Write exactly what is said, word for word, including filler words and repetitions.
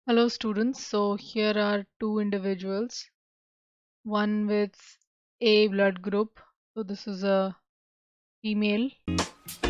Hello students, so here are two individuals, one with A blood group, so this is a female,